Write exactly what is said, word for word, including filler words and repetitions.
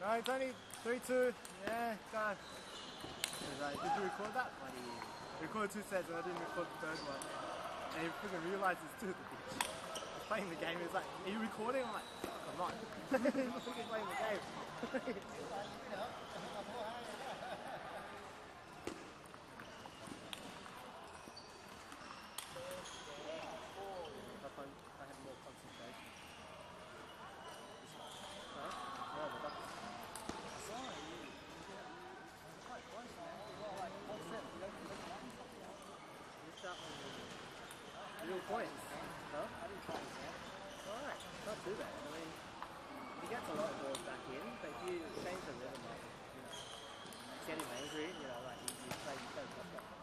No, it's only three two. Yeah, go on. He's like, did you record that? Bloody I recorded two sets and I didn't record the third one. And he freaking realises too the bitch. He's playing the game. He's like, are you recording? I'm like, fuck, I'm not. He's playing the game. I had more concentration. No? No, but that's... Sorry, you, you're quite close now. Well, like, one set, you don't think that Missed that one. Real points. Huh? I didn't try this out. Alright, not too bad. I mean, he gets a lot of balls back in, but if you change the rhythm, like, you know, get him angry, you know, like, you, you play, you play tough.